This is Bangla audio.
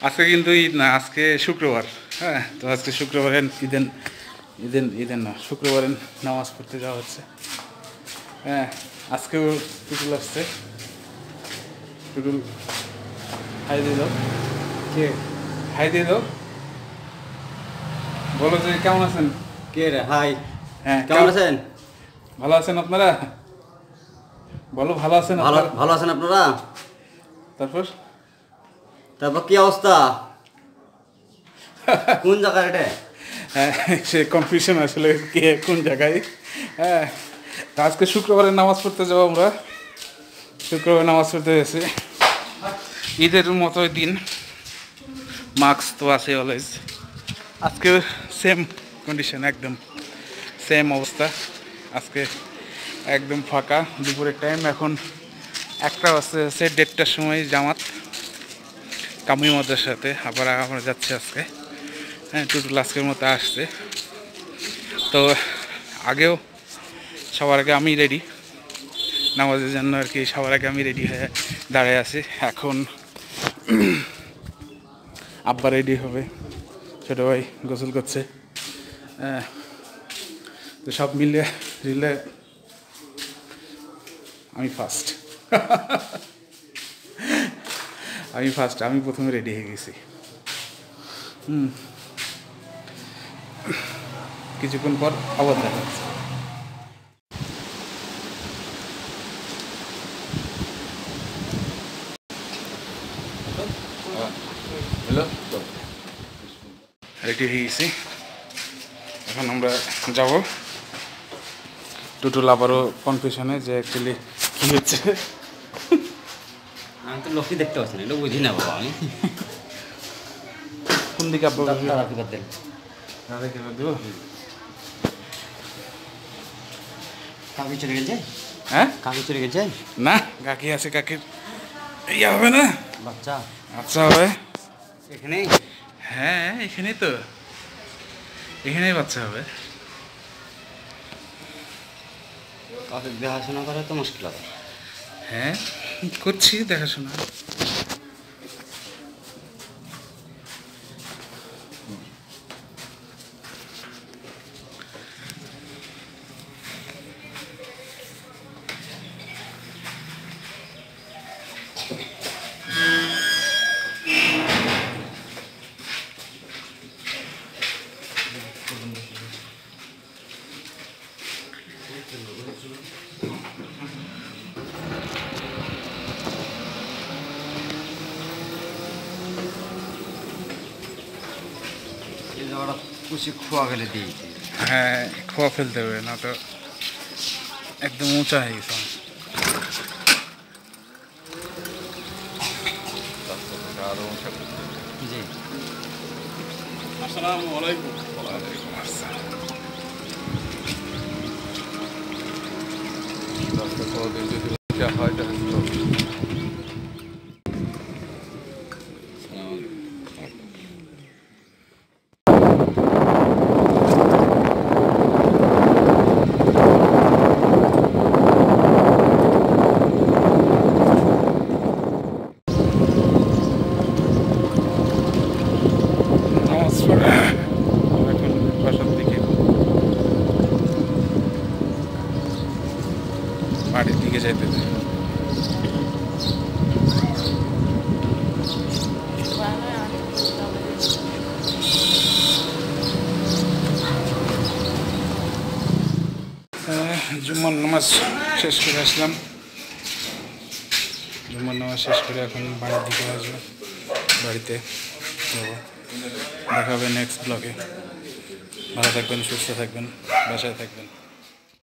আজকে কিন্তু ঈদ না, আজকে শুক্রবার। হ্যাঁ, তো আজকে শুক্রবারে ঈদের না, শুক্রবারে নামাজ পড়তে যাওয়া হচ্ছে। হ্যাঁ, আজকেও টুটুল আসছে। টুটুল হাই দিয়ে দাও। কে হাই দিয়ে দাও, বলো যে কেমন আছেন। কে রে? হাই। হ্যাঁ, কেমন আছেন? ভালো আছেন আপনারা? বলো ভালো আছেন ভালো আপনারা? ভালো আছেন আপনারা? তারপর তারপর কি অবস্থা? কোন জায়গায় এটা? হ্যাঁ, সে কনফিউশন আসলে কে কোন জায়গায়। হ্যাঁ, তো আজকে শুক্রবারে নামাজ পড়তে যাবো আমরা। শুক্রবারে নামাজ পড়তে গেছি, ঈদের মতো দিন। মাস্ক তো আছে অলওয়েজ। আজকে সেম কন্ডিশন, একদম সেম অবস্থা। আজকে একদম ফাঁকা, দুপুরের টাইম। এখন 1টা বাজতে যাচ্ছে, 1:30টার সময় জামাত কামি মাদ্রাসাতে। আবার আমরা যাচ্ছি আজকে। হ্যাঁ, টুটুল আজকের মতো আসছে। তো আগেও সবার আগে আমি রেডি নামাজের জন্য আর কি, সবার আগে আমি রেডি হয়ে দাঁড়ায় আছি। এখন আব্বা রেডি হবে, ছোটো ভাই গোসল করছে। তো সব মিলে আমি ফার্স্ট। আমি প্রথমে রেডি হয়ে গেছি। কিছুক্ষণ পর আবার দেখা যাচ্ছে। রেডি হয়ে গেছি, এখন আমরা যাব। টুটুল আবারও কনফিউশনে যে অ্যাকচুয়ালি কী হচ্ছে। আমি তো লোকই দেখতে পাচ্ছি না, এটা বুঝি না বাবা। আমি কোন দিকে আপনার দেবো? কাকি চলে গেছে? হ্যাঁ, কাকি চলে গেছে? না, কাকি আছে, কাকির ইয়ে হবে না, বাচ্চা আচ্ছা হবে এখানেই। হ্যাঁ, এখানেই তো, এখানেই বাচ্চা হবে। কাকে দেখাশোনা করে তো মুশকিল হবে। হ্যাঁ, করছি দেখাশোনা। এই জায়গাটা কুচি খোয়া গেলে দিয়েছে। হ্যাঁ, খোয়া ফেলতে হবে, না তো একদম উঁচা হয়ে গেছে। জি, আসসালামু আলাইকুম। ওয়ালাইকুম আসসালাম। এখন বাসার দিকে, বাড়ির দিকে যাইতে চাই। জুম্মার নামাজ শেষ করে আসলাম। জুম্মার নামাজ শেষ করে এখন বাড়ির দিকে আসবো, বাড়িতে যাবো। দেখা হবে নেক্সট ব্লগে। ভালো থাকবেন, সুস্থ থাকবেন, বাসায় থাকবেন।